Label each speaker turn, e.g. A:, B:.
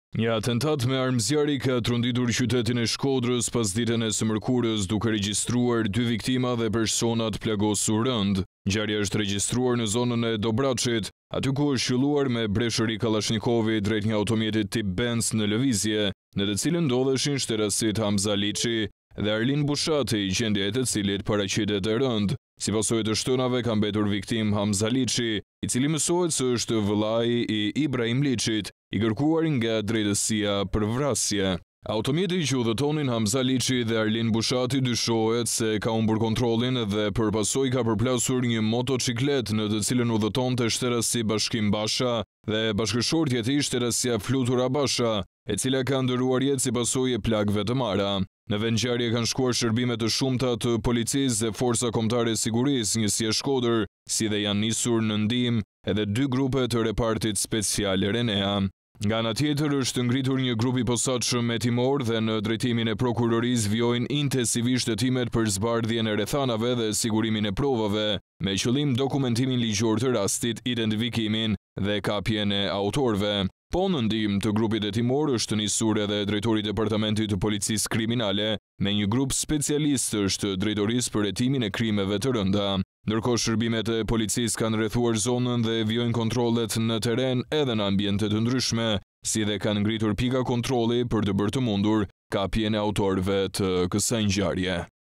A: Një atentat me armë zjarri ka trunditur qytetin e Shkodrës pas ditën e së mërkurës, duke regjistruar 2 viktima dhe personat plagosur rënd. Ngjarja është regjistruar në zonën e Dobracit, aty ku është qelluar me Bresheri Kallashnikovi drejt një automjetit tip BENZ në levizje, në të cilën ndodheshin shterasit Hamza Lici dhe Arlind Bushati, gjendja e të cilit paraqitet e rënd. Si pasojë të shtënave ka mbetur viktim Hamza Lici, i cili mësohet se është vëllai i Ibrahim Licit, i kërkuar nga drejtësia për vrasje. Automjeti që udhetonin Hamza Lici dhe Arlind Bushati dyshohet se ka humbur kontrollin dhe përpasoj ka përplasur një motociklet në të cilën udhëtonte shterasi Bashkim Basha dhe bashkëshortja e tij shterasja Flutura Basha, e cila ka ndëruar jetë si pasojë e plagëve të marra. Në vend ngjarje kanë shkuar shërbime të shumta të policisë dhe forca kombëtare sigurisë, njësia shkoder, si dhe janë nisur në ndihmë edhe 2 grupe të repartit special Renea. Nga ana tjetër është ngritur një grup i posaçëm hetimor dhe në drejtimin e prokurorisë vijojnë intensivisht hetimet për zbardhjen e rrethanave dhe sigurimin e provave, me qëllim dokumentimin ligjor të rastit, identifikimin dhe kapjen e autorëve. Po në ndihmë të grupit hetimor është nisur edhe drejtori i departamentit të policisë kriminale me një grup specialistësh të drejtorisë për hetimin e krimeve të rënda. Ndërkohë shërbimet e policisë kanë rrethuar zonën dhe vijojnë kontrollet në teren edhe në ambiente të ndryshme, si dhe kanë ngritur pika kontrolli për të bërë të mundur kapjen e autorëve të kësaj ngjarje.